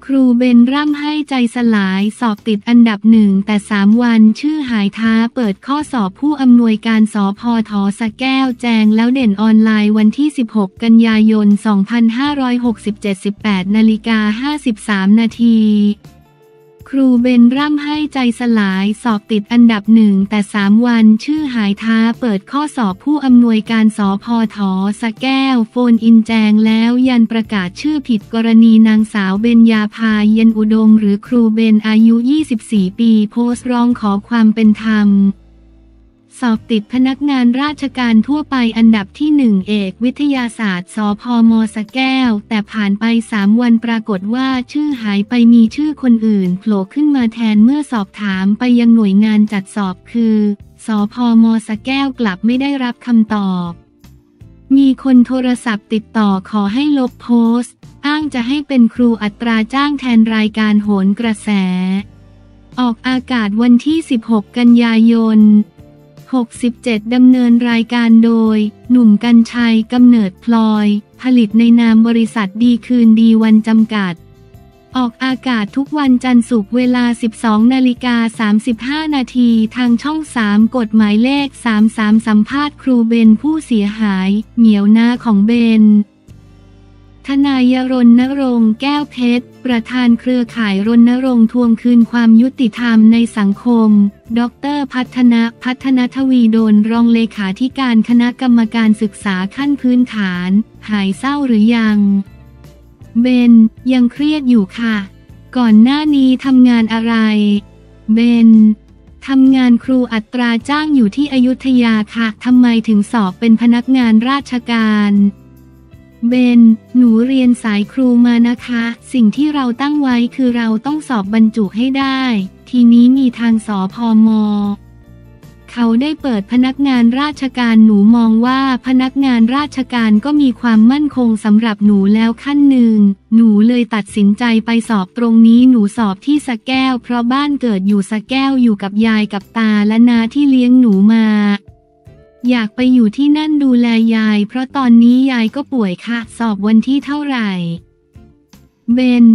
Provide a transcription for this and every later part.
ครูเบนร่ำให้ใจสลายสอบติดอันดับ1แต่3วันชื่อหายท้าเปิดข้อสอบผู้อำนวยการสพท.สระแก้วแจงแล้วเด่นออนไลน์วันที่16กันยายน2567 18:53 นาทีครูเบนร่ำให้ใจสลายสอบติดอันดับ1แต่3วันชื่อหายท้าเปิดข้อสอบผู้อำนวยการสพท.สระแก้วโฟนอินแจงแล้วยันประกาศชื่อผิดกรณีนางสาวเบญญาภาเย็นอุดมหรือครูเบนอายุ24ปีโพสต์ร้องขอความเป็นธรรมสอบติดพนักงานราชการทั่วไปอันดับที่1เอกวิทยาศาสตร์สพม.สระแก้วแต่ผ่านไป3วันปรากฏว่าชื่อหายไปมีชื่อคนอื่นโผล่ขึ้นมาแทนเมื่อสอบถามไปยังหน่วยงานจัดสอบคือสพม.สระแก้วกลับไม่ได้รับคำตอบมีคนโทรศัพท์ติดต่อขอให้ลบโพสต์อ้างจะให้เป็นครูอัตราจ้างแทนรายการโหนกระแสออกอากาศวันที่16กันยายน67ดำเนินรายการโดยหนุ่มกรรชัยกำเนิดพลอยผลิตในนามบริษัทดีคืนดีวันจำกัดออกอากาศทุกวันจันทร์ศุกร์เวลา 12:35 นาทีทางช่อง3กฎหมายเลข33สัมภาษณ์ครูเบนผู้เสียหายเหมียวน้าของเบนทนายรณรงค์แก้วเพชรประธานเครือข่ายรณรงค์ทวงคืนความยุติธรรมในสังคมดร.พัฒนทวีดลรองเลขาธิการคณะกรรมการศึกษาขั้นพื้นฐานหายเศร้าหรือยังเบนยังเครียดอยู่ค่ะก่อนหน้านี้ทำงานอะไรเบนทำงานครูอัตราจ้างอยู่ที่อยุธยาค่ะทำไมถึงสอบเป็นพนักงานราชการเบนหนูเรียนสายครูมานะคะสิ่งที่เราตั้งไว้คือเราต้องสอบบรรจุให้ได้ทีนี้มีทางสพม.เขาได้เปิดพนักงานราชการหนูมองว่าพนักงานราชการก็มีความมั่นคงสำหรับหนูแล้วขั้นหนึ่งหนูเลยตัดสินใจไปสอบตรงนี้หนูสอบที่สระแก้วเพราะบ้านเกิดอยู่สระแก้วอยู่กับยายกับตาและน้าที่เลี้ยงหนูมาอยากไปอยู่ที่นั่นดูแลยายเพราะตอนนี้ยายก็ป่วยค่ะสอบวันที่เท่าไหร่เบน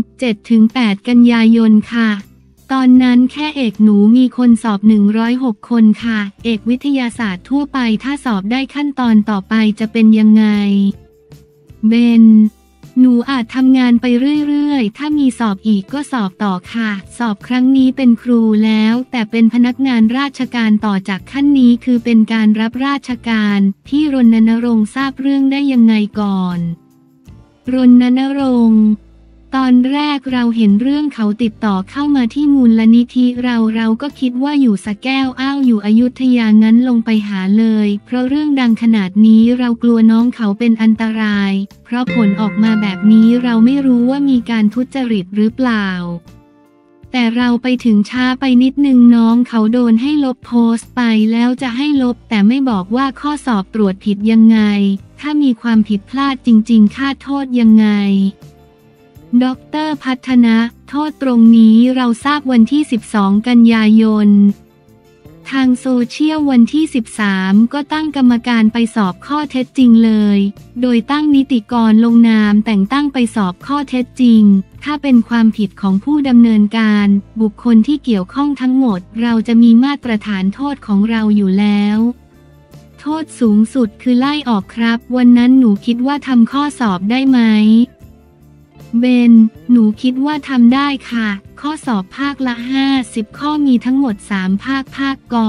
7-8 กันยายนค่ะตอนนั้นแค่เอกหนูมีคนสอบ106คนค่ะเอกวิทยาศาสตร์ทั่วไปถ้าสอบได้ขั้นตอนต่อไปจะเป็นยังไงเบนหนูอาจทำงานไปเรื่อยๆถ้ามีสอบอีกก็สอบต่อค่ะสอบครั้งนี้เป็นครูแล้วแต่เป็นพนักงานราชการต่อจากขั้นนี้คือเป็นการรับราชการพี่รณรงค์ทราบเรื่องได้ยังไงก่อนรณรงค์ตอนแรกเราเห็นเรื่องเขาติดต่อเข้ามาที่มูลนิธิเราก็คิดว่าอยู่สระแก้วอ้าวอยู่อยุธยางั้นลงไปหาเลยเพราะเรื่องดังขนาดนี้เรากลัวน้องเขาเป็นอันตรายเพราะผลออกมาแบบนี้เราไม่รู้ว่ามีการทุจริตหรือเปล่าแต่เราไปถึงช้าไปนิดนึงน้องเขาโดนให้ลบโพสต์ไปแล้วจะให้ลบแต่ไม่บอกว่าข้อสอบตรวจผิดยังไงถ้ามีความผิดพลาดจริงๆค่าโทษยังไงดร.พัฒนะโทษตรงนี้เราทราบวันที่12กันยายนทางโซเชียลวันที่13ก็ตั้งกรรมการไปสอบข้อเท็จจริงเลยโดยตั้งนิติกรลงนามแต่งตั้งไปสอบข้อเท็จจริงถ้าเป็นความผิดของผู้ดำเนินการบุคคลที่เกี่ยวข้องทั้งหมดเราจะมีมาตรฐานโทษของเราอยู่แล้วโทษสูงสุดคือไล่ออกครับวันนั้นหนูคิดว่าทำข้อสอบได้ไหมเบนหนูคิดว่าทำได้ค่ะข้อสอบภาคละ50ข้อมีทั้งหมด3ภาคก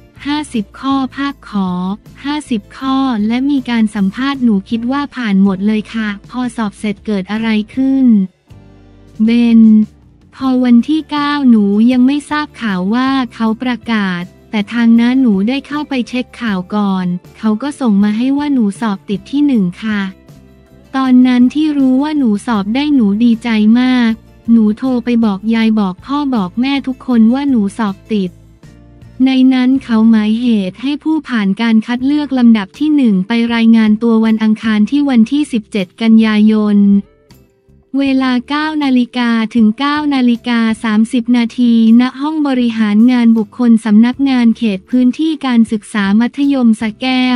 50ข้อภาคขอ50ข้อและมีการสัมภาษณ์หนูคิดว่าผ่านหมดเลยค่ะพอสอบเสร็จเกิดอะไรขึ้นเบนพอวันที่9หนูยังไม่ทราบข่าวว่าเขาประกาศแต่ทางน้าหนูได้เข้าไปเช็คข่าวก่อนเขาก็ส่งมาให้ว่าหนูสอบติดที่1ค่ะตอนนั้นที่รู้ว่าหนูสอบได้หนูดีใจมากหนูโทรไปบอกยายบอกพ่อบอกแม่ทุกคนว่าหนูสอบติดในนั้นเขาหมายเหตุให้ผู้ผ่านการคัดเลือกลำดับที่1ไปรายงานตัววันอังคารที่วันที่17กันยายนเวลา 9 นาฬิกาถึง 9 นาฬิกา 30 นาทีณห้องบริหารงานบุคคลสำนักงานเขตพื้นที่การศึกษามัธยมสระแก้ว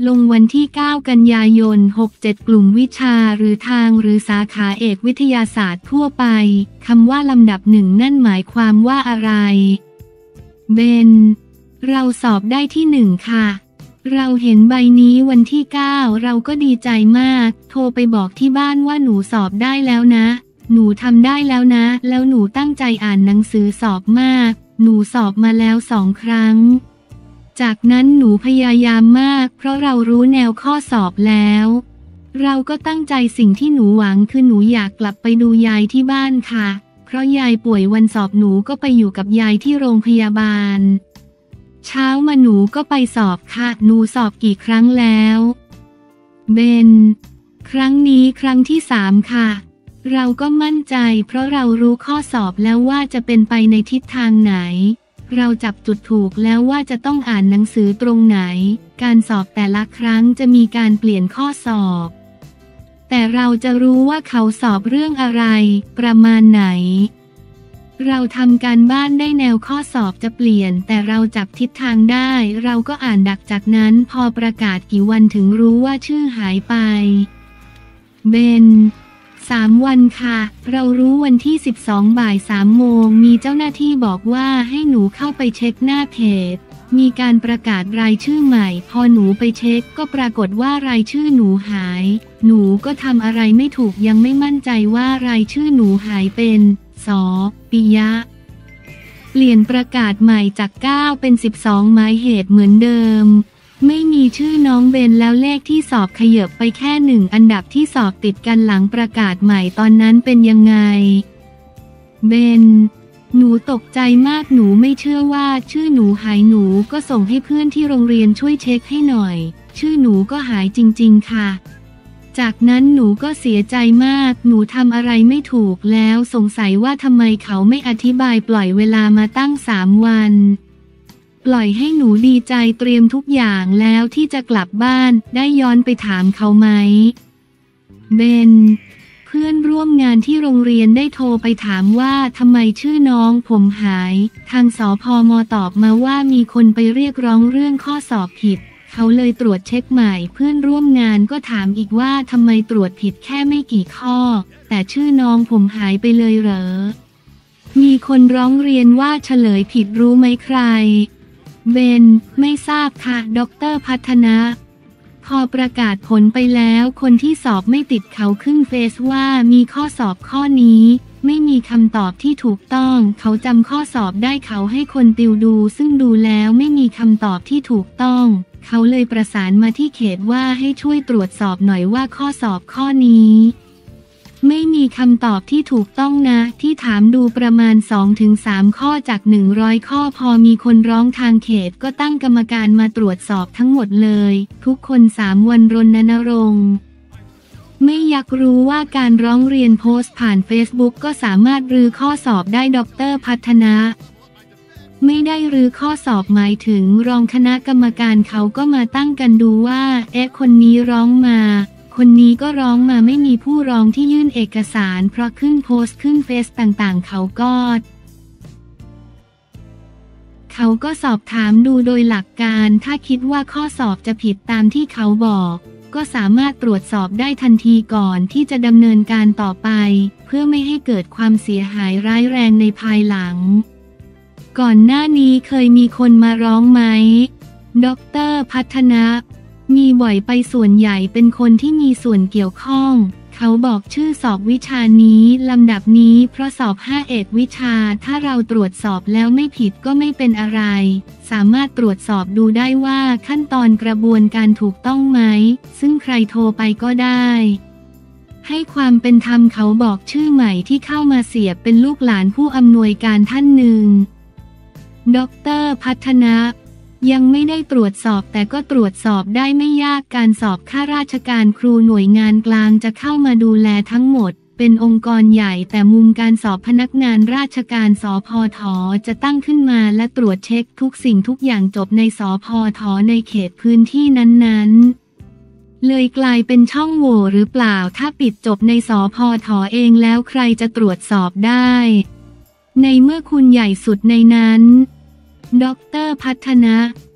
ลงวันที่ 9 กันยายน 67 กลุ่มวิชาหรือทางหรือสาขาเอกวิทยาศาสตร์ทั่วไปคำว่าลำดับหนึ่งนั่นหมายความว่าอะไรเบนเราสอบได้ที่ 1ค่ะเราเห็นใบนี้วันที่ 9เราก็ดีใจมากโทรไปบอกที่บ้านว่าหนูสอบได้แล้วนะหนูทำได้แล้วนะแล้วหนูตั้งใจอ่านหนังสือสอบมากหนูสอบมาแล้ว2 ครั้งจากนั้นหนูพยายามมากเพราะเรารู้แนวข้อสอบแล้วเราก็ตั้งใจสิ่งที่หนูหวังคือหนูอยากกลับไปดูยายที่บ้านค่ะเพราะยายป่วยวันสอบหนูก็ไปอยู่กับยายที่โรงพยาบาลเช้ามาหนูก็ไปสอบค่ะหนูสอบกี่ครั้งแล้วเบนครั้งนี้ครั้งที่ 3ค่ะเราก็มั่นใจเพราะเรารู้ข้อสอบแล้วว่าจะเป็นไปในทิศทางไหนเราจับจุดถูกแล้วว่าจะต้องอ่านหนังสือตรงไหนการสอบแต่ละครั้งจะมีการเปลี่ยนข้อสอบแต่เราจะรู้ว่าเขาสอบเรื่องอะไรประมาณไหนเราทำการบ้านได้แนวข้อสอบจะเปลี่ยนแต่เราจับทิศทางได้เราก็อ่านดักจากนั้นพอประกาศกี่วันถึงรู้ว่าชื่อหายไปเบน3 วันค่ะเรารู้วันที่ 12 บ่าย 3 โมงมีเจ้าหน้าที่บอกว่าให้หนูเข้าไปเช็คหน้าเพจมีการประกาศรายชื่อใหม่พอหนูไปเช็คก็ปรากฏว่ารายชื่อหนูหายหนูก็ทำอะไรไม่ถูกยังไม่มั่นใจว่ารายชื่อหนูหายเป็นปิยะเปลี่ยนประกาศใหม่จาก 9 เป็น 12 หมายเหตุเหมือนเดิมไม่มีชื่อน้องเบนแล้วเลขที่สอบขยับไปแค่1 อันดับที่สอบติดกันหลังประกาศใหม่ตอนนั้นเป็นยังไงเบนหนูตกใจมากหนูไม่เชื่อว่าชื่อหนูหายหนูก็ส่งให้เพื่อนที่โรงเรียนช่วยเช็คให้หน่อยชื่อหนูก็หายจริงๆค่ะจากนั้นหนูก็เสียใจมากหนูทำอะไรไม่ถูกแล้วสงสัยว่าทำไมเขาไม่อธิบายปล่อยเวลามาตั้ง3 วันปล่อยให้หนูดีใจเตรียมทุกอย่างแล้วที่จะกลับบ้านได้ย้อนไปถามเขาไหมเบนเพื่อนร่วมงานที่โรงเรียนได้โทรไปถามว่าทำไมชื่อน้องผมหายทางสพม.ตอบมาว่ามีคนไปเรียกร้องเรื่องข้อสอบผิดเขาเลยตรวจเช็คใหม่เพื่อนร่วมงานก็ถามอีกว่าทำไมตรวจผิดแค่ไม่กี่ข้อแต่ชื่อน้องผมหายไปเลยเหรอมีคนร้องเรียนว่าเฉลยผิดรู้ไหมใครเบนไม่ทราบค่ะดร.พัฒนะพอประกาศผลไปแล้วคนที่สอบไม่ติดเขาขึ้นเฟซว่ามีข้อสอบข้อนี้ไม่มีคำตอบที่ถูกต้องเขาจำข้อสอบได้เขาให้คนติวดูซึ่งดูแล้วไม่มีคำตอบที่ถูกต้องเขาเลยประสานมาที่เขตว่าให้ช่วยตรวจสอบหน่อยว่าข้อสอบข้อนี้ไม่มีคำตอบที่ถูกต้องนะที่ถามดูประมาณ 2-3 ข้อจาก100 ข้อพอมีคนร้องทางเขตก็ตั้งกรรมการมาตรวจสอบทั้งหมดเลยทุกคน3 วันรณรงค์ไม่อยากรู้ว่าการร้องเรียนโพสต์ผ่านเฟซบุ๊กก็สามารถรื้อข้อสอบได้ดร.พัฒนะไม่ได้รื้อข้อสอบหมายถึงรองคณะกรรมการเขาก็มาตั้งกันดูว่าคนนี้ร้องมาคนนี้ก็ร้องมาไม่มีผู้ร้องที่ยื่นเอกสารเพราะขึ้นโพสต์ขึ้นเฟซต่างๆเขาก็สอบถามดูโดยหลักการถ้าคิดว่าข้อสอบจะผิดตามที่เขาบอกก็สามารถตรวจสอบได้ทันทีก่อนที่จะดำเนินการต่อไปเพื่อไม่ให้เกิดความเสียหายร้ายแรงในภายหลังก่อนหน้านี้เคยมีคนมาร้องไหมดร.พัฒนะมีบ่อยไปส่วนใหญ่เป็นคนที่มีส่วนเกี่ยวข้องเขาบอกชื่อสอบวิชานี้ลำดับนี้เพราะสอบ5 เอกวิชาถ้าเราตรวจสอบแล้วไม่ผิดก็ไม่เป็นอะไรสามารถตรวจสอบดูได้ว่าขั้นตอนกระบวนการถูกต้องไหมซึ่งใครโทรไปก็ได้ให้ความเป็นธรรมเขาบอกชื่อใหม่ที่เข้ามาเสียบเป็นลูกหลานผู้อำนวยการท่านหนึ่งดร.พัฒนะยังไม่ได้ตรวจสอบแต่ก็ตรวจสอบได้ไม่ยากการสอบข้าราชการครูหน่วยงานกลางจะเข้ามาดูแลทั้งหมดเป็นองค์กรใหญ่แต่มุมการสอบพนักงานราชการสพท.จะตั้งขึ้นมาและตรวจเช็คทุกสิ่งทุกอย่างจบในสพท.ในเขตพื้นที่นั้นๆเลยกลายเป็นช่องโหว่หรือเปล่าถ้าปิดจบในสพท.เองแล้วใครจะตรวจสอบได้ในเมื่อคุณใหญ่สุดในนั้นดร.พัฒนะ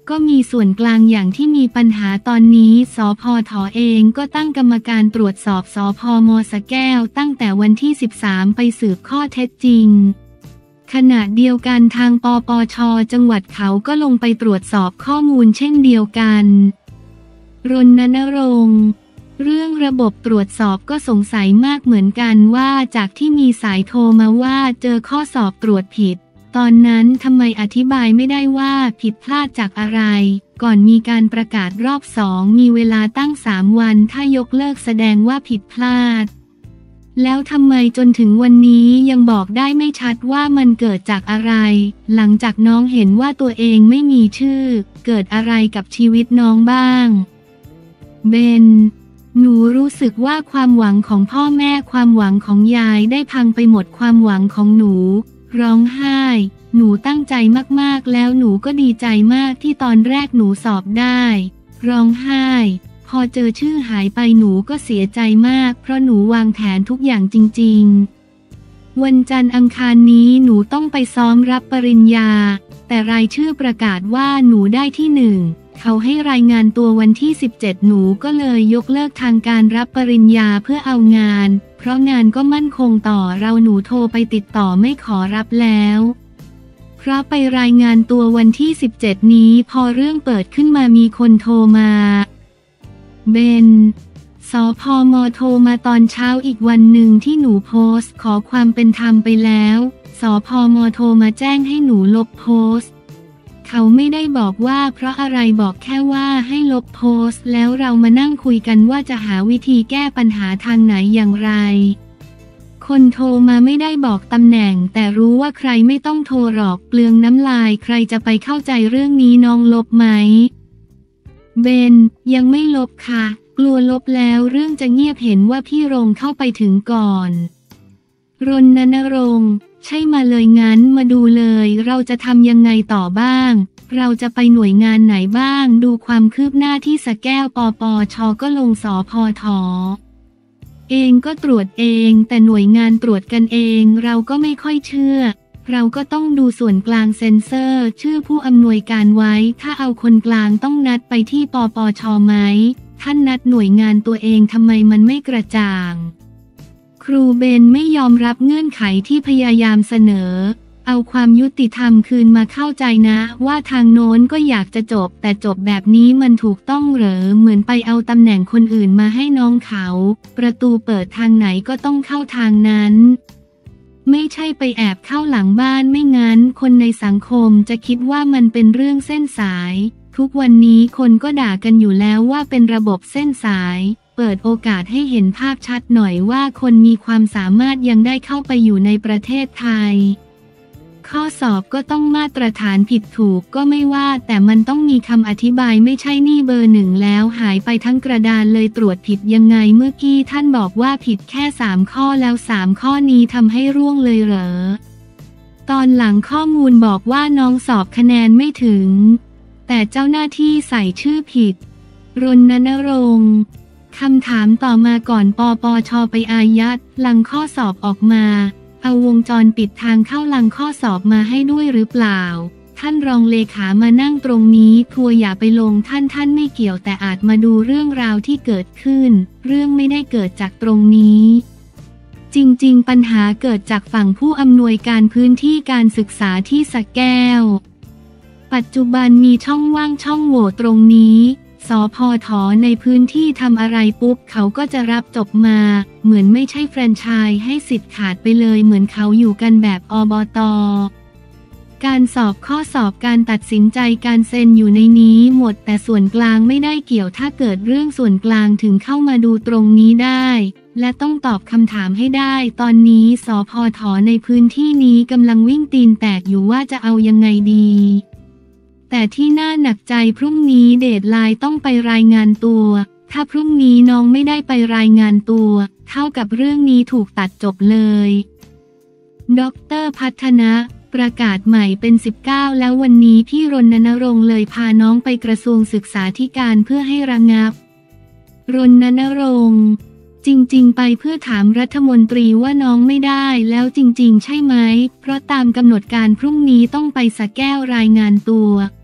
ก็มีส่วนกลางอย่างที่มีปัญหาตอนนี้สพทเองก็ตั้งกรรมการตรวจสอบสพมสระแก้วตั้งแต่วันที่ 13ไปสืบข้อเท็จจริงขณะเดียวกันทางปปช.จังหวัดเขาก็ลงไปตรวจสอบข้อมูลเช่นเดียวกันรณรงค์เรื่องระบบตรวจสอบก็สงสัยมากเหมือนกันว่าจากที่มีสายโทรมาว่าเจอข้อสอบตรวจผิดตอนนั้นทำไมอธิบายไม่ได้ว่าผิดพลาดจากอะไรก่อนมีการประกาศรอบ2มีเวลาตั้ง3วันถ้ายกเลิกแสดงว่าผิดพลาดแล้วทำไมจนถึงวันนี้ยังบอกได้ไม่ชัดว่ามันเกิดจากอะไรหลังจากน้องเห็นว่าตัวเองไม่มีชื่อเกิดอะไรกับชีวิตน้องบ้างเบนหนูรู้สึกว่าความหวังของพ่อแม่ความหวังของยายได้พังไปหมดความหวังของหนูร้องไห้หนูตั้งใจมากๆแล้วหนูก็ดีใจมากที่ตอนแรกหนูสอบได้ร้องไห้พอเจอชื่อหายไปหนูก็เสียใจมากเพราะหนูวางแผนทุกอย่างจริงๆวันจันทร์อังคารนี้หนูต้องไปซ้อมรับปริญญาแต่รายชื่อประกาศว่าหนูได้ที่1เขาให้รายงานตัววันที่17หนูก็เลยยกเลิกทางการรับปริญญาเพื่อเอางานเพราะงานก็มั่นคงต่อเราหนูโทรไปติดต่อไม่ขอรับแล้วเพราะไปรายงานตัววันที่17นี้พอเรื่องเปิดขึ้นมามีคนโทรมาเบนสพม.โทรมาตอนเช้าอีกวันหนึ่งที่หนูโพสต์ขอความเป็นธรรมไปแล้วสพม.โทรมาแจ้งให้หนูลบโพสต์เขาไม่ได้บอกว่าเพราะอะไรบอกแค่ว่าให้ลบโพสต์แล้วเรามานั่งคุยกันว่าจะหาวิธีแก้ปัญหาทางไหนอย่างไรคนโทรมาไม่ได้บอกตำแหน่งแต่รู้ว่าใครไม่ต้องโทรหรอกเปลืองน้ำลายใครจะไปเข้าใจเรื่องนี้น้องลบไหมเบนยังไม่ลบค่ะกลัวลบแล้วเรื่องจะเงียบเห็นว่าพี่รงเข้าไปถึงก่อนรณรงค์ใช่มาเลยงั้นมาดูเลยเราจะทำยังไงต่อบ้างเราจะไปหน่วยงานไหนบ้างดูความคืบหน้าที่สระแก้วปปช.ก็ลงสพท.เองก็ตรวจเองแต่หน่วยงานตรวจกันเองเราก็ไม่ค่อยเชื่อเราก็ต้องดูส่วนกลางเซ็นเซอร์ชื่อผู้อำนวยการไว้ถ้าเอาคนกลางต้องนัดไปที่ปปช.ไหมท่านนัดหน่วยงานตัวเองทำไมมันไม่กระจ่างครูเบนไม่ยอมรับเงื่อนไขที่พยายามเสนอเอาความยุติธรรมคืนมาเข้าใจนะว่าทางโน้นก็อยากจะจบแต่จบแบบนี้มันถูกต้องเหรอเหมือนไปเอาตำแหน่งคนอื่นมาให้น้องเขาประตูเปิดทางไหนก็ต้องเข้าทางนั้นไม่ใช่ไปแอบเข้าหลังบ้านไม่งั้นคนในสังคมจะคิดว่ามันเป็นเรื่องเส้นสายทุกวันนี้คนก็ด่ากันอยู่แล้วว่าเป็นระบบเส้นสายเปิดโอกาสให้เห็นภาพชัดหน่อยว่าคนมีความสามารถยังได้เข้าไปอยู่ในประเทศไทยข้อสอบก็ต้องมาตรฐานผิดถูกก็ไม่ว่าแต่มันต้องมีคำอธิบายไม่ใช่นี่เบอร์1แล้วหายไปทั้งกระดานเลยตรวจผิดยังไงเมื่อกี้ท่านบอกว่าผิดแค่3ข้อแล้ว3ข้อนี้ทำให้ร่วงเลยเหรอตอนหลังข้อมูลบอกว่าน้องสอบคะแนนไม่ถึงแต่เจ้าหน้าที่ใส่ชื่อผิดรณรงค์คำถามต่อมาก่อนปปช.ไปอายัดลังข้อสอบออกมาเอาวงจรปิดทางเข้าลังข้อสอบมาให้ด้วยหรือเปล่าท่านรองเลขามานั่งตรงนี้ทัวร์อย่าไปลงท่านไม่เกี่ยวแต่อาจมาดูเรื่องราวที่เกิดขึ้นเรื่องไม่ได้เกิดจากตรงนี้จริงๆปัญหาเกิดจากฝั่งผู้อำนวยการพื้นที่การศึกษาที่สระแก้วปัจจุบันมีช่องว่างช่องโหว่ตรงนี้สพท.ในพื้นที่ทำอะไรปุ๊บเขาก็จะรับจบมาเหมือนไม่ใช่แฟรนไชส์ให้สิทธิ์ขาดไปเลยเหมือนเขาอยู่กันแบบอบต.การสอบข้อสอบการตัดสินใจการเซ็นอยู่ในนี้หมดแต่ส่วนกลางไม่ได้เกี่ยวถ้าเกิดเรื่องส่วนกลางถึงเข้ามาดูตรงนี้ได้และต้องตอบคำถามให้ได้ตอนนี้สพท.ในพื้นที่นี้กำลังวิ่งตีนแตกอยู่ว่าจะเอายังไงดีแต่ที่น่าหนักใจพรุ่งนี้เดดไลน์ต้องไปรายงานตัวถ้าพรุ่งนี้น้องไม่ได้ไปรายงานตัวเท่ากับเรื่องนี้ถูกตัดจบเลยดร.พัฒนะประกาศใหม่เป็น19แล้ววันนี้พี่รณรงค์เลยพาน้องไปกระทรวงศึกษาธิการเพื่อให้ระงับรณรงค์จริงๆไปเพื่อถามรัฐมนตรีว่าน้องไม่ได้แล้วจริงๆใช่ไหมเพราะตามกำหนดการพรุ่งนี้ต้องไปสระแก้วรายงานตัว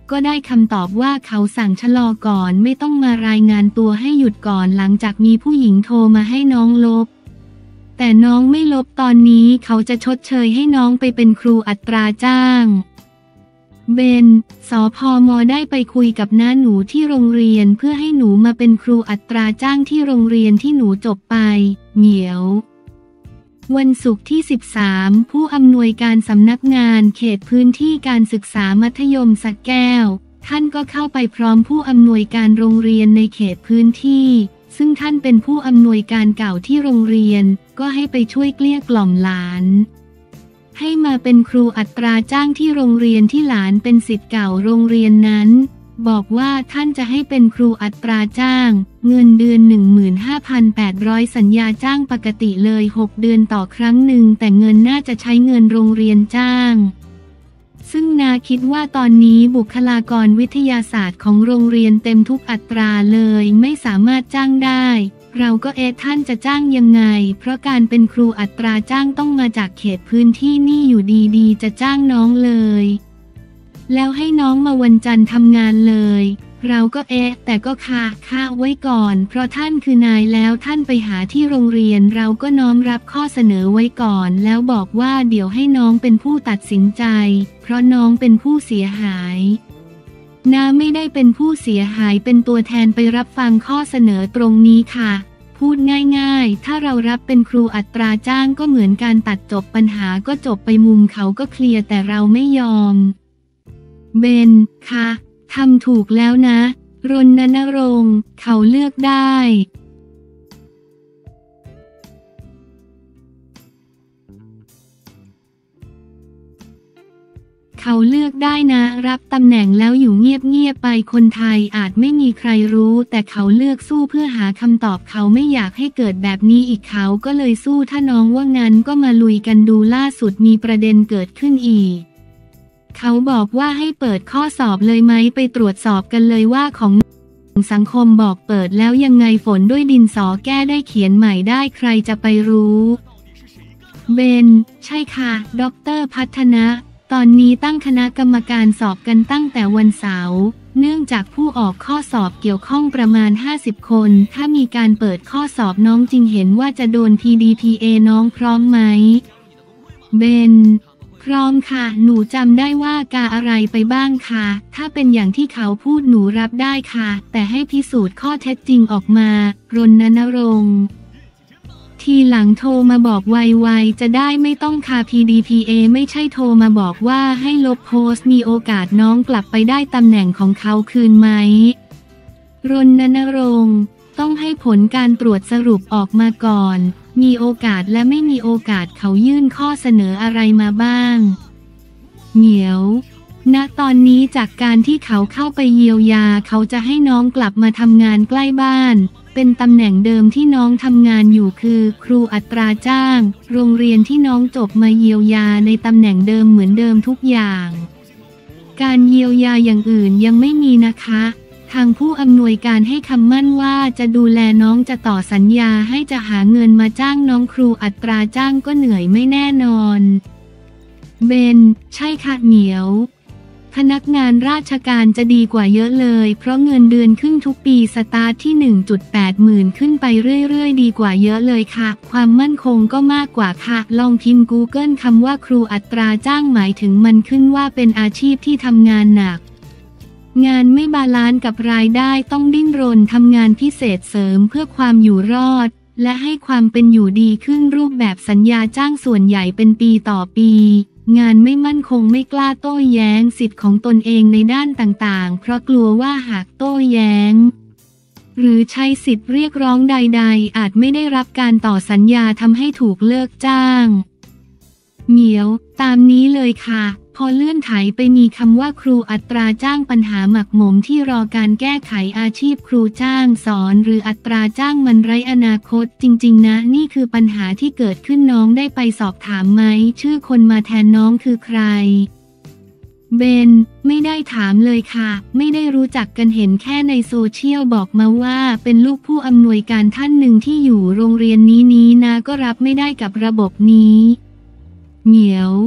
ก็ได้คำตอบว่าเขาสั่งชะลอก่อนไม่ต้องมารายงานตัวให้หยุดก่อนหลังจากมีผู้หญิงโทรมาให้น้องลบแต่น้องไม่ลบตอนนี้เขาจะชดเชยให้น้องไปเป็นครูอัตราจ้างเบน สพม.ได้ไปคุยกับน้าหนูที่โรงเรียนเพื่อให้หนูมาเป็นครูอัตราจ้างที่โรงเรียนที่หนูจบไปเหมียววันศุกร์ที่ 13 ผู้อำนวยการสำนักงานเขตพื้นที่การศึกษามัธยมสระแก้วท่านก็เข้าไปพร้อมผู้อำนวยการโรงเรียนในเขตพื้นที่ซึ่งท่านเป็นผู้อำนวยการเก่าที่โรงเรียนก็ให้ไปช่วยเกลี้ยกล่อมหลานให้มาเป็นครูอัตราจ้างที่โรงเรียนที่หลานเป็นศิษย์เก่าโรงเรียนนั้นบอกว่าท่านจะให้เป็นครูอัตราจ้างเงินเดือน 15,800 สัญญาจ้างปกติเลย6เดือนต่อครั้งหนึ่งแต่เงินน่าจะใช้เงินโรงเรียนจ้างซึ่งนาคิดว่าตอนนี้บุคลากรวิทยาศาสตร์ของโรงเรียนเต็มทุกอัตราเลยไม่สามารถจ้างได้เราก็ท่านจะจ้างยังไงเพราะการเป็นครูอัตราจ้างต้องมาจากเขตพื้นที่นี่อยู่ดีๆจะจ้างน้องเลยแล้วให้น้องมาวันจันทร์ทำงานเลยเราก็แต่ก็ค่าไว้ก่อนเพราะท่านคือนายแล้วท่านไปหาที่โรงเรียนเราก็น้อมรับข้อเสนอไว้ก่อนแล้วบอกว่าเดี๋ยวให้น้องเป็นผู้ตัดสินใจเพราะน้องเป็นผู้เสียหายน้าไม่ได้เป็นผู้เสียหายเป็นตัวแทนไปรับฟังข้อเสนอตรงนี้ค่ะพูดง่ายๆถ้าเรารับเป็นครูอัตราจ้างก็เหมือนการตัดจบปัญหาก็จบไปมุมเขาก็เคลียร์แต่เราไม่ยอมเบนค่ะทำถูกแล้วนะรณรงค์เขาเลือกได้เขาเลือกได้นะรับตำแหน่งแล้วอยู่เงียบๆไปคนไทยอาจไม่มีใครรู้แต่เขาเลือกสู้เพื่อหาคำตอบเขาไม่อยากให้เกิดแบบนี้อีกเขาก็เลยสู้ถ้าน้องว่างั้นก็มาลุยกันดูล่าสุดมีประเด็นเกิดขึ้นอีกเขาบอกว่าให้เปิดข้อสอบเลยไหมไปตรวจสอบกันเลยว่าของสังคมบอกเปิดแล้วยังไงฝนด้วยดินสอแก้ได้เขียนใหม่ได้ใครจะไปรู้เบนใช่ค่ะดร.พัฒนะตอนนี้ตั้งคณะกรรมการสอบกันตั้งแต่วันเสาร์เนื่องจากผู้ออกข้อสอบเกี่ยวข้องประมาณ50คนถ้ามีการเปิดข้อสอบน้องจริงเห็นว่าจะโดน PDPA น้องพร้อมไหมเบนพร้อมค่ะหนูจำได้ว่ากาอะไรไปบ้างค่ะถ้าเป็นอย่างที่เขาพูดหนูรับได้ค่ะแต่ให้พิสูจน์ข้อเท็จจริงออกมารณรงค์ทีหลังโทรมาบอกไวๆจะได้ไม่ต้องคา PDPA ไม่ใช่โทรมาบอกว่าให้ลบโพสต์มีโอกาสน้องกลับไปได้ตำแหน่งของเขาคืนไหมรณรงค์ต้องให้ผลการตรวจสรุปออกมาก่อนมีโอกาสและไม่มีโอกาสเขายื่นข้อเสนออะไรมาบ้างเหมียวณตอนนี้จากการที่เขาเข้าไปเยียวยาเขาจะให้น้องกลับมาทำงานใกล้บ้านเป็นตำแหน่งเดิมที่น้องทำงานอยู่คือครูอัตราจ้างโรงเรียนที่น้องจบมาเยียวยาในตำแหน่งเดิมเหมือนเดิมทุกอย่างการเยียวยาอย่างอื่นยังไม่มีนะคะทางผู้อำนวยการให้คำมั่นว่าจะดูแลน้องจะต่อสัญญาให้จะหาเงินมาจ้างน้องครูอัตราจ้างก็เหนื่อยไม่แน่นอนเบนใช่ค่ะเหมียวพนักงานราชการจะดีกว่าเยอะเลยเพราะเงินเดือนขึ้นทุกปีสตาร์ทที่ 1.8 หมื่นขึ้นไปเรื่อยๆดีกว่าเยอะเลยค่ะความมั่นคงก็มากกว่าค่ะลองพิมพ์ Google คำว่าครูอัตราจ้างหมายถึงมันขึ้นว่าเป็นอาชีพที่ทำงานหนักงานไม่บาลานซ์กับรายได้ต้องดิ้นรนทำงานพิเศษเสริมเพื่อความอยู่รอดและให้ความเป็นอยู่ดีขึ้นรูปแบบสัญญาจ้างส่วนใหญ่เป็นปีต่อปีงานไม่มั่นคงไม่กล้าโต้แย้งสิทธิ์ของตนเองในด้านต่างๆเพราะกลัวว่าหากโต้แย้งหรือใช้สิทธิ์เรียกร้องใดๆอาจไม่ได้รับการต่อสัญญาทำให้ถูกเลิกจ้างเหมียวตามนี้เลยค่ะพอเลื่อนไถไปมีคำว่าครูอัตราจ้างปัญหาหมักหมมที่รอการแก้ไขอาชีพครูจ้างสอนหรืออัตราจ้างมันไร้อนาคตจริงๆนะนี่คือปัญหาที่เกิดขึ้นน้องได้ไปสอบถามไหมชื่อคนมาแทนน้องคือใครเบนไม่ได้ถามเลยค่ะไม่ได้รู้จักกันเห็นแค่ในโซเชียลบอกมาว่าเป็นลูกผู้อำนวยการท่านหนึ่งที่อยู่โรงเรียนนี้นะก็รับไม่ได้กับระบบนี้เหมียว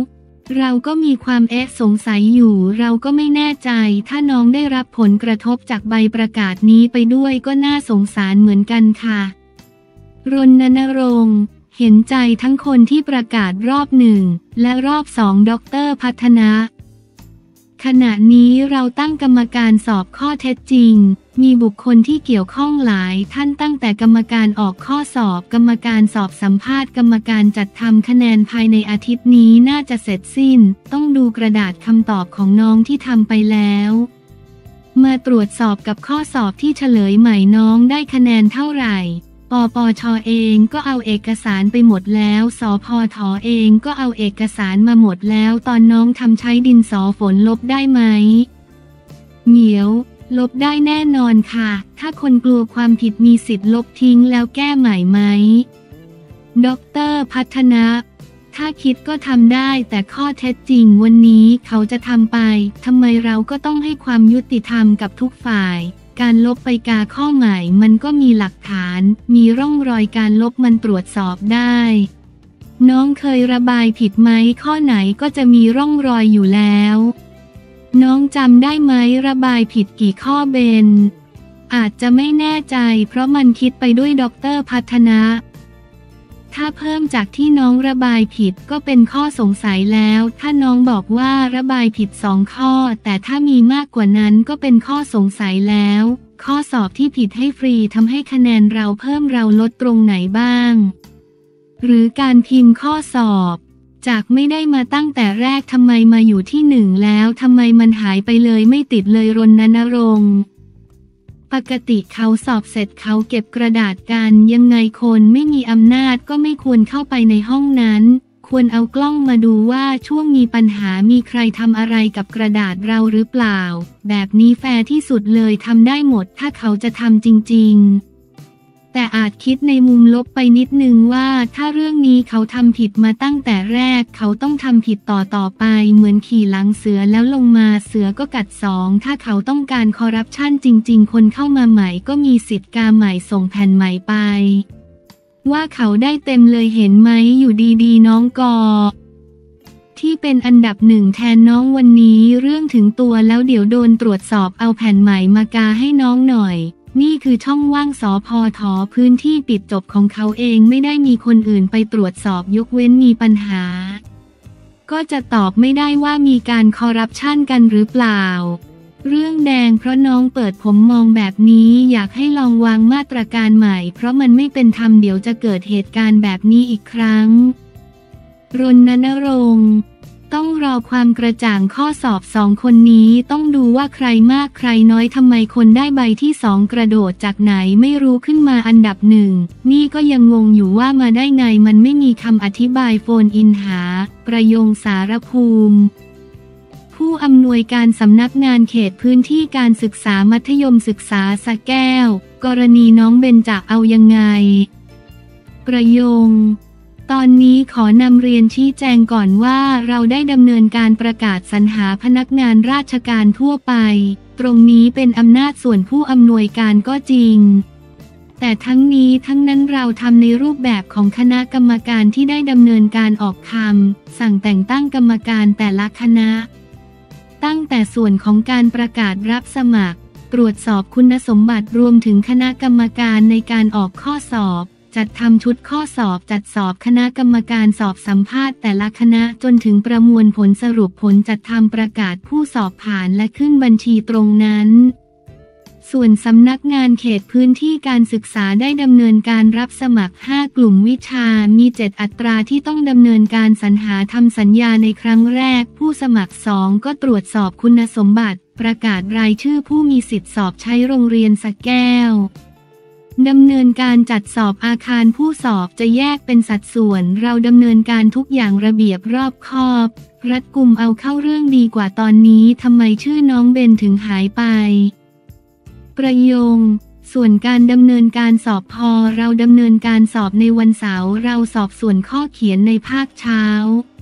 เราก็มีความสงสัยอยู่เราก็ไม่แน่ใจถ้าน้องได้รับผลกระทบจากใบประกาศนี้ไปด้วยก็น่าสงสารเหมือนกันค่ะรณรงค์เห็นใจทั้งคนที่ประกาศรอบ1และรอบ2ดร.พัฒนะขณะนี้เราตั้งกรรมการสอบข้อเท็จจริงมีบุคคลที่เกี่ยวข้องหลายท่านตั้งแต่กรรมการออกข้อสอบกรรมการสอบสัมภาษณ์กรรมการจัดทำคะแนนภายในอาทิตย์นี้น่าจะเสร็จสิ้นต้องดูกระดาษคำตอบของน้องที่ทำไปแล้วมาตรวจสอบกับข้อสอบที่เฉลยใหม่น้องได้คะแนนเท่าไหร่ปปช.เองก็เอาเอกสารไปหมดแล้วสพท.เองก็เอาเอกสารมาหมดแล้วตอนน้องทำใช้ดินสอฝนลบได้ไหมเหมียวลบได้แน่นอนค่ะถ้าคนกลัวความผิดมีสิทธิ์ลบทิ้งแล้วแก้ใหม่ไหมดร.พัฒนะถ้าคิดก็ทำได้แต่ข้อเท็จจริงวันนี้เขาจะทำไปทำไมเราก็ต้องให้ความยุติธรรมกับทุกฝ่ายการลบไปกาข้อใหม่มันก็มีหลักฐานมีร่องรอยการลบมันตรวจสอบได้น้องเคยระบายผิดไหมข้อไหนก็จะมีร่องรอยอยู่แล้วน้องจำได้ไหมระบายผิดกี่ข้อเบนอาจจะไม่แน่ใจเพราะมันคิดไปด้วยดร.พัฒนะถ้าเพิ่มจากที่น้องระบายผิดก็เป็นข้อสงสัยแล้วถ้าน้องบอกว่าระบายผิด2ข้อแต่ถ้ามีมากกว่านั้นก็เป็นข้อสงสัยแล้วข้อสอบที่ผิดให้ฟรีทำให้คะแนนเราเพิ่มเราลดตรงไหนบ้างหรือการพิมพ์ข้อสอบจากไม่ได้มาตั้งแต่แรกทำไมมาอยู่ที่1แล้วทำไมมันหายไปเลยไม่ติดเลยรณรงค์ปกติเขาสอบเสร็จเขาเก็บกระดาษกันยังไงคนไม่มีอำนาจก็ไม่ควรเข้าไปในห้องนั้นควรเอากล้องมาดูว่าช่วงมีปัญหามีใครทำอะไรกับกระดาษเราหรือเปล่าแบบนี้แฟร์ที่สุดเลยทำได้หมดถ้าเขาจะทำจริงๆแต่อาจคิดในมุมลบไปนิดนึงว่าถ้าเรื่องนี้เขาทำผิดมาตั้งแต่แรกเขาต้องทำผิดต่อไปเหมือนขี่หลังเสือแล้วลงมาเสือก็กัด2ถ้าเขาต้องการคอร์รัปชันจริงๆคนเข้ามาใหม่ก็มีสิทธิ์กาใหม่ส่งแผ่นใหม่ไปว่าเขาได้เต็มเลยเห็นไหมอยู่ดีๆน้องกอที่เป็นอันดับ1แทนน้องวันนี้เรื่องถึงตัวแล้วเดี๋ยวโดนตรวจสอบเอาแผ่นใหม่มากาให้น้องหน่อยนี่คือช่องว่างสพท.พื้นที่ปิดจบของเขาเองไม่ได้มีคนอื่นไปตรวจสอบยกเว้นมีปัญหาก็จะตอบไม่ได้ว่ามีการคอร์รัปชันกันหรือเปล่าเรื่องแดงเพราะน้องเปิดผมมองแบบนี้อยากให้ลองวางมาตรการใหม่เพราะมันไม่เป็นธรรมเดี๋ยวจะเกิดเหตุการณ์แบบนี้อีกครั้งรณรงค์ต้องรอความกระจ่างข้อสอบ2คนนี้ต้องดูว่าใครมากใครน้อยทำไมคนได้ใบที่2กระโดดจากไหนไม่รู้ขึ้นมาอันดับ1นี่ก็ยังงงอยู่ว่ามาได้ไงมันไม่มีคำอธิบายโฟนอินหาประยงสารภูมิผู้อำนวยการสำนักงานเขตพื้นที่การศึกษามัธยมศึกษาสระแก้วกรณีน้องเบญจเอายังไงประยงตอนนี้ขอนำเรียนชี้แจงก่อนว่าเราได้ดำเนินการประกาศสรรหาพนักงานราชการทั่วไปตรงนี้เป็นอำนาจส่วนผู้อำนวยการก็จริงแต่ทั้งนี้ทั้งนั้นเราทำในรูปแบบของคณะกรรมการที่ได้ดำเนินการออกคำสั่งแต่งตั้งกรรมการแต่ละคณะตั้งแต่ส่วนของการประกาศรับสมัครตรวจสอบคุณสมบัติรวมถึงคณะกรรมการในการออกข้อสอบจัดทำชุดข้อสอบจัดสอบคณะกรรมการสอบสัมภาษณ์แต่ละคณะจนถึงประมวลผลสรุปผลจัดทำประกาศผู้สอบผ่านและขึ้นบัญชีตรงนั้นส่วนสำนักงานเขตพื้นที่การศึกษาได้ดำเนินการรับสมัคร5กลุ่มวิชามี7อัตราที่ต้องดำเนินการสรรหาทำสัญญาในครั้งแรกผู้สมัคร2ก็ตรวจสอบคุณสมบัติประกาศรายชื่อผู้มีสิทธิสอบใช้โรงเรียนสระแก้วดำเนินการจัดสอบอาคารผู้สอบจะแยกเป็นสัดส่วนเราดำเนินการทุกอย่างระเบียบรอบคอบรัดกุมเอาเข้าเรื่องดีกว่าตอนนี้ทำไมชื่อน้องเบนถึงหายไปประโยงส่วนการดำเนินการสอบเราดำเนินการสอบในวันเสาร์เราสอบส่วนข้อเขียนในภาคเช้า